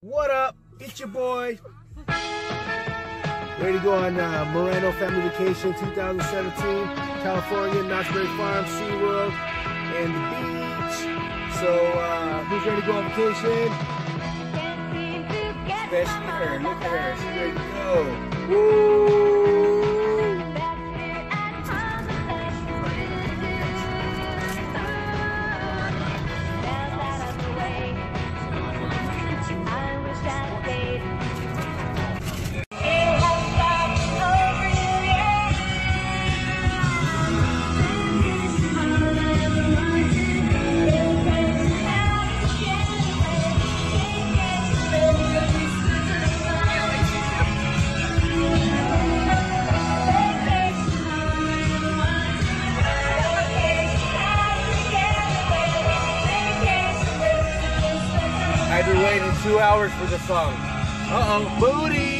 What up? It's your boy. Ready to go on Moreno Family Vacation 2017, California, Knott's Berry Farm, SeaWorld, and the beach. So, who's ready to go on vacation? Especially her. Look at her. She's ready to go. Woo! I've been waiting 2 hours for the song. Uh-oh, booty!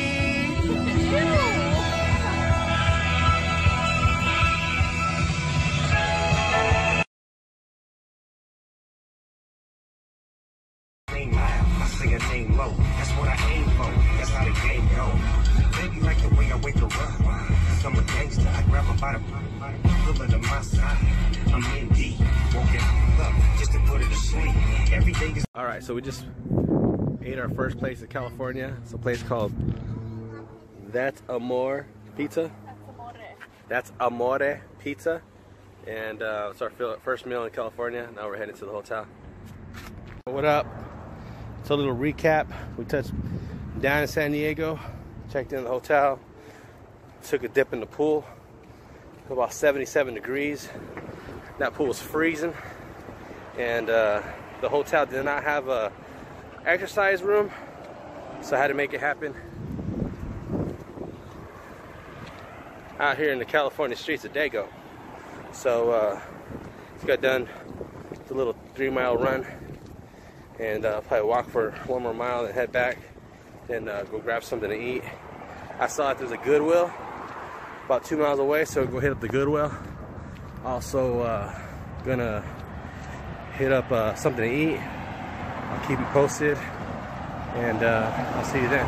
I say a name low, that's what I aim for, that's how the game go. Baby like the way I wake her up, cause I'm a gangster, I grab her by the pull her to my side. I'm in deep, walking up just to put her to sleep. Everything is... Alright, so we just ate our first place in California. It's a place called That's Amore Pizza. That's Amore Pizza. And it's our first meal in California. Now we're heading to the hotel. What up? So a little recap. We touched down in San Diego, checked in the hotel, took a dip in the pool. About 77 degrees. That pool was freezing. And the hotel did not have a exercise room, so I had to make it happen out here in the California streets of Dago. So just got done with a little 3-mile run, and probably walk for 1 more mile and head back, then go grab something to eat. I saw that there's a Goodwill about 2 miles away, so go hit up the Goodwill. Also gonna hit up something to eat. I'll keep you posted, and I'll see you then.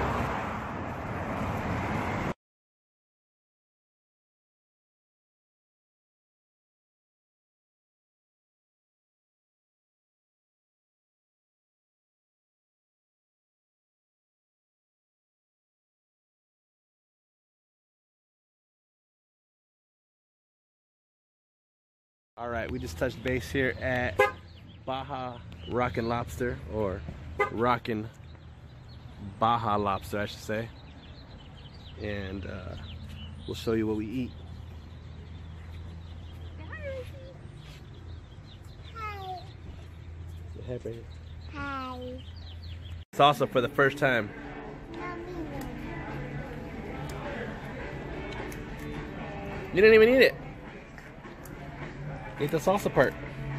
All right, we just touched base here at Baja Rockin' Lobster, or Rockin' Baja Lobster, I should say. And we'll show you what we eat. Hi. Say hi, baby. Hi. Salsa for the first time. You didn't even eat it. Eat the salsa part.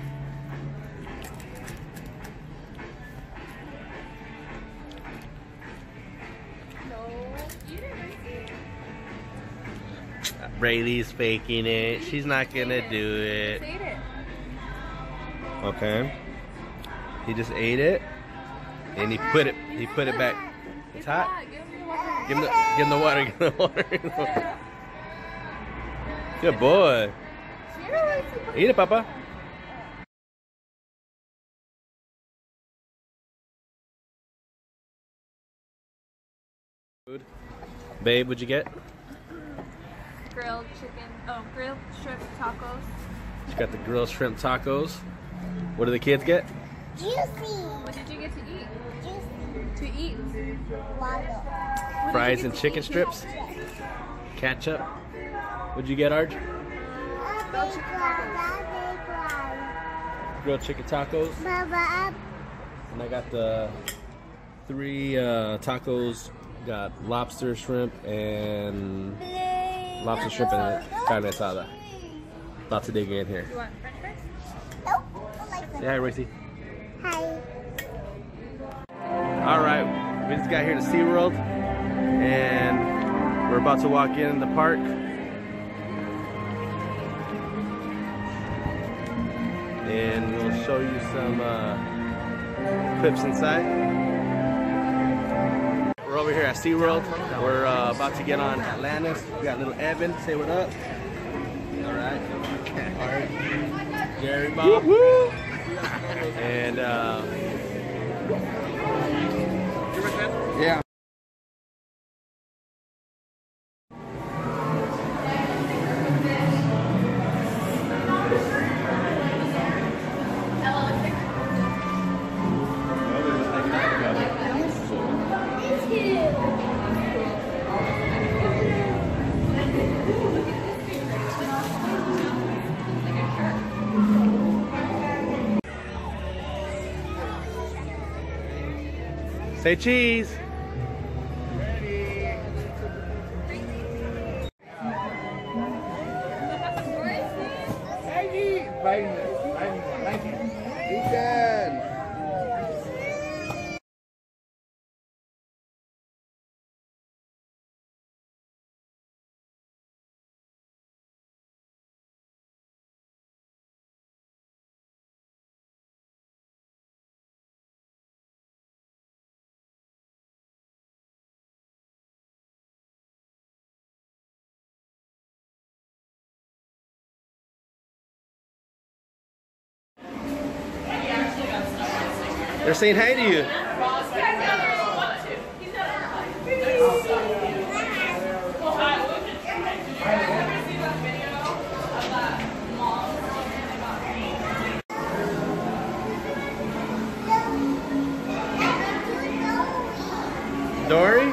Braylee's faking it. She's not gonna do it. Eat it. Okay. He just ate it, and he put it back. It's hot. Give him the water. Give him the water. Good boy. Eat it, Papa. Food. Babe, what'd you get? Grilled shrimp tacos. She got the grilled shrimp tacos. What do the kids get? Juicy. What did you get to eat? Juicy. To eat? Water. Fries and chicken strips. Ketchup. What'd you get, Arj? Grilled chicken tacos. Grilled chicken tacos. And I got the 3 tacos. Got lobster, shrimp, and carne asada. About to dig in here. You want french fries? Nope. Say hi, Royce. Hi. Alright, we just got here to SeaWorld, and we're about to walk in the park. And we'll show you some clips inside. We're over here at SeaWorld. We're about to get on Atlantis. We got little Evan. Say what up. All right. Jerry Bob. And yeah. Say cheese. They're saying hi to you. Dory?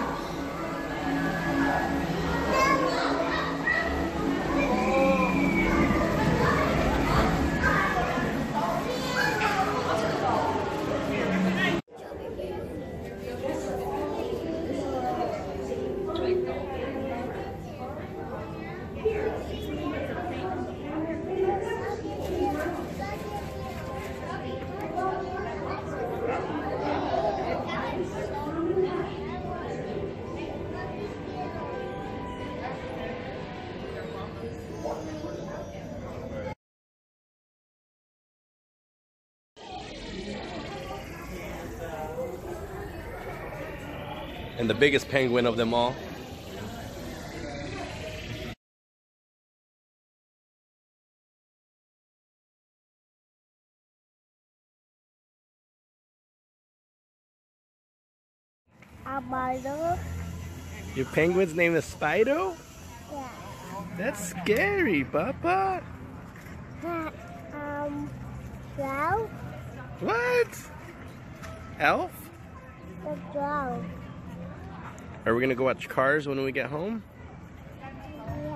And the biggest penguin of them all. Spider. Your penguin's name is Spido? Yeah. That's scary, Papa. Well, What? Elf? the dog. Are we gonna go watch Cars when we get home? Yeah.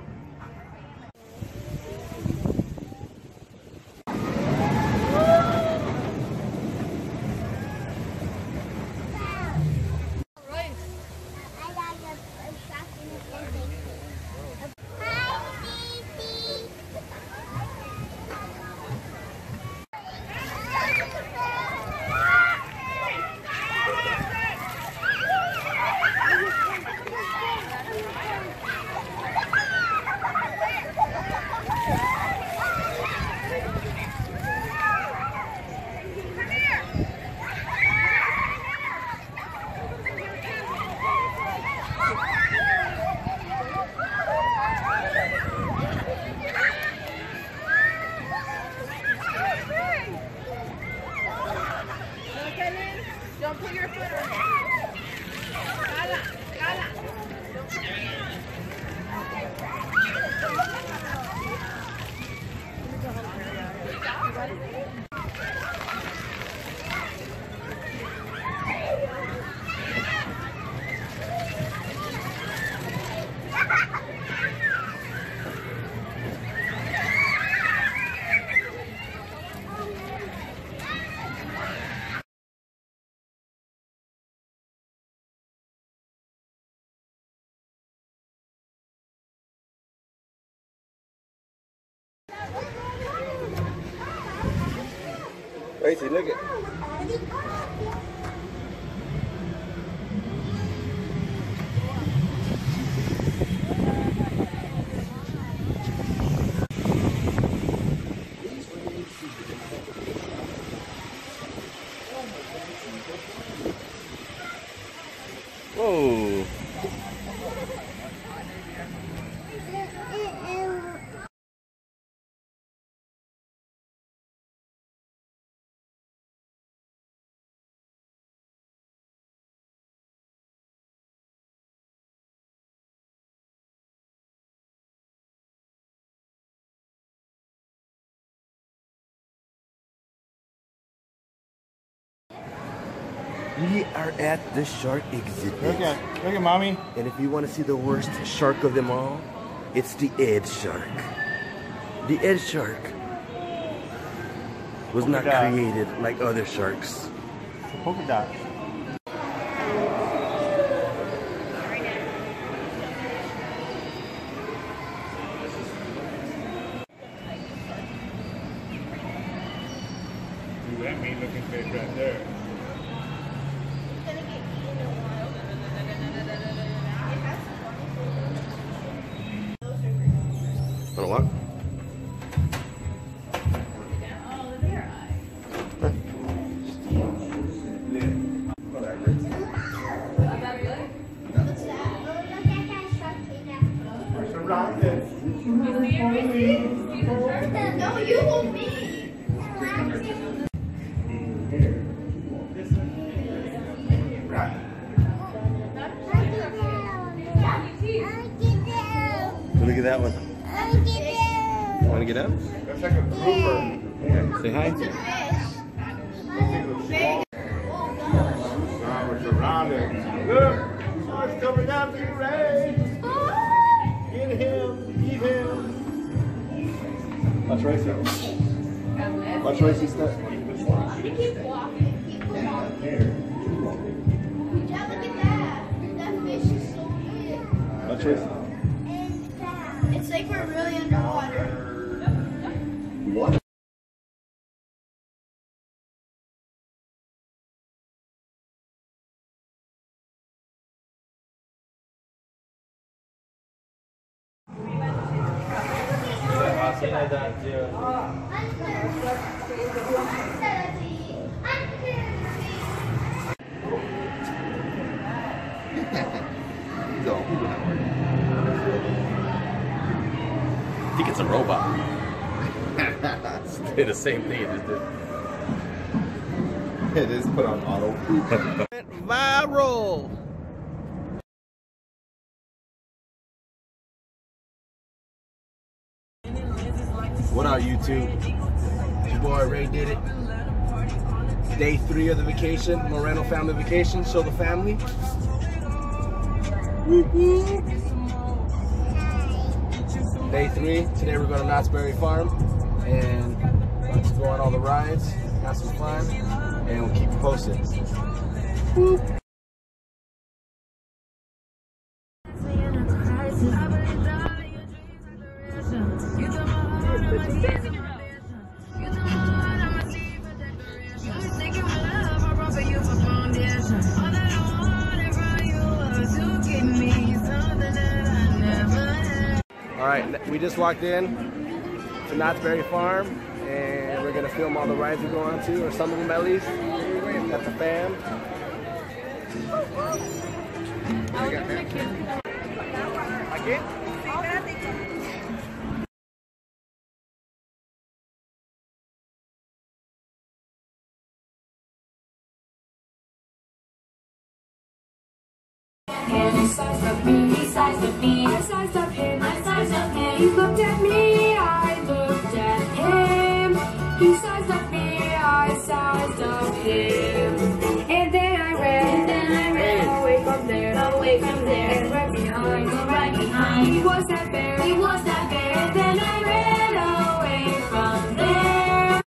Don't put your foot on it. Gala, gala. Tracy, look at. Whoa. We are at the shark exhibit. Look at mommy. And if you want to see the worst shark of them all, it's the edge shark. The edge shark was not created like other sharks. It's a polka dot. That mean looking fish right there. Wanna walk? No, you hold me. Look at that one. Want to get up? That's like a grouper. Yeah. Say hi. Now it's around it. Look! Shark's coming after you, Ray! Get him! Eat him! Watch Racy. Watch Racy step. Keep walking. Keep walking. Yeah, look at that. That fish is so big. Watch Racy. It's like we're really underwater. What? I think it's a robot. Did the same thing it just did. It is put on auto. Viral! What up, YouTube? Your boy Ray did it. Day 3 of the vacation, Moreno family vacation. Show the family. Whoop, whoop. Day 3. Today we're going to Knott's Berry Farm and let's go on all the rides, have some fun, and we'll keep you posted. Whoop. All right, we just walked in to Knott's Berry Farm, and we're gonna film all the rides we go on to, or some of them at least. Got the fam. Again? He sized up me, he sized up me, I sized up him, I sized up him. He looked at me, I looked at him. He sized up me, I sized up him. And then I ran away from there, and right behind, he was that bear, and then I ran away from there.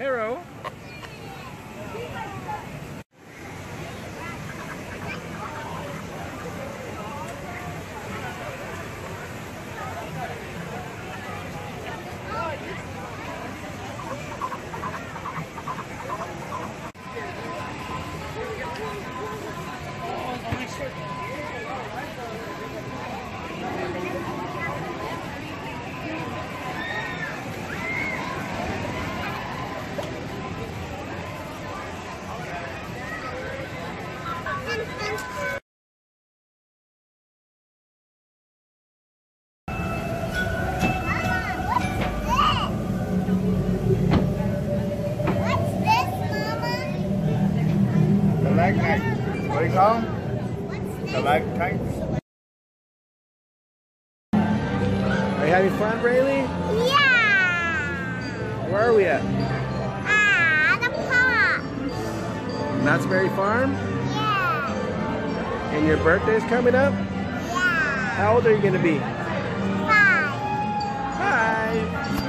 Hero. Stalactites. What do you call them? Stalactites. Are you having fun, Braylee? Yeah. Where are we at? The park. Knott's Berry Farm? Yeah. And your birthday's coming up? Yeah. How old are you gonna be? 5. Hi.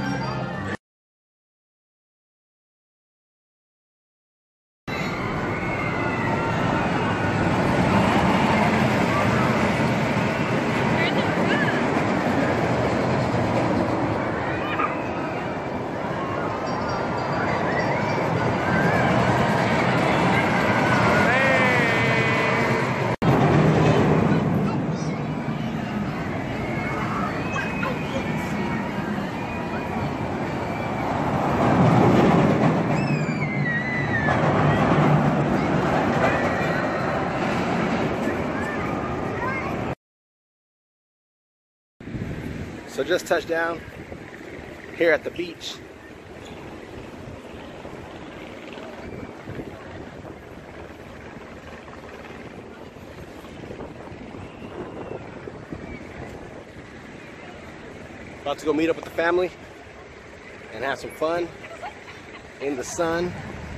So just touched down here at the beach. About to go meet up with the family and have some fun in the sun.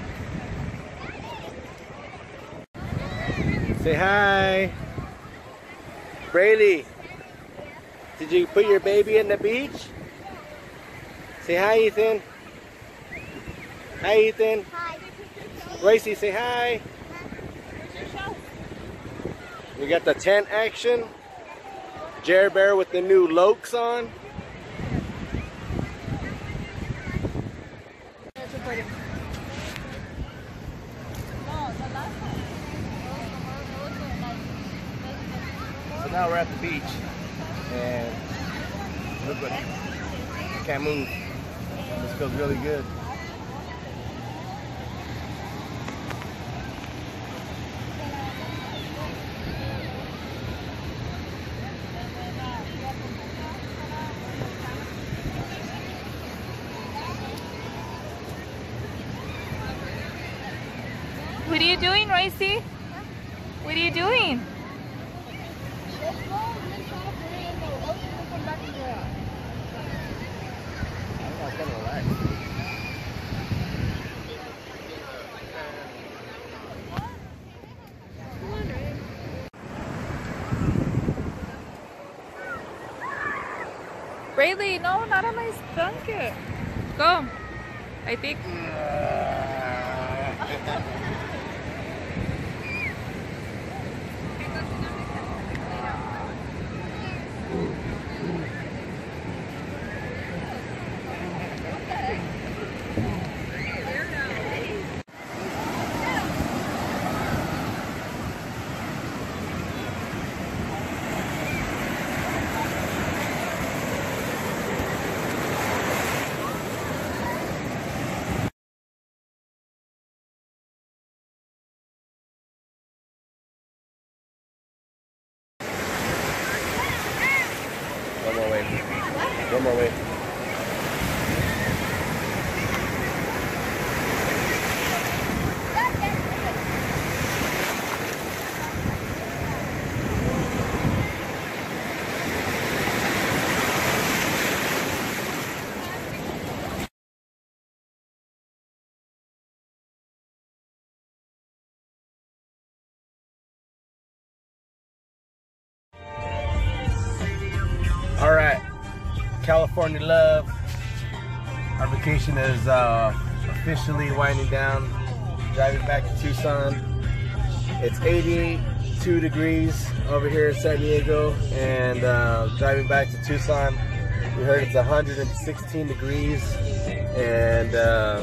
Say hi. Brady. Did you put your baby in the beach? Say hi, Ethan. Hi, Ethan. Hi. Royce, say hi. We got the tent action. Jer Bear with the new Lokes on. So now we're at the beach. And look what, I can't move. This feels really good. What are you doing, Royce? What are you doing? Braylee, no, not on my blanket. Go. I think. One more wave. One more wave. All right, California love. Our vacation is officially winding down, driving back to Tucson. It's 82 degrees over here in San Diego, and driving back to Tucson, we heard it's 116 degrees, and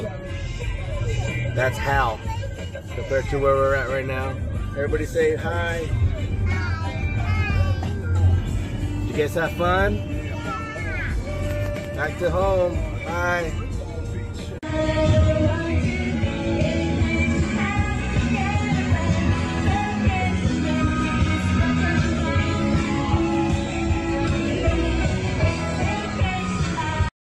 that's hell compared to where we're at right now. Everybody say hi. Did you guys have fun? Back to home. Bye.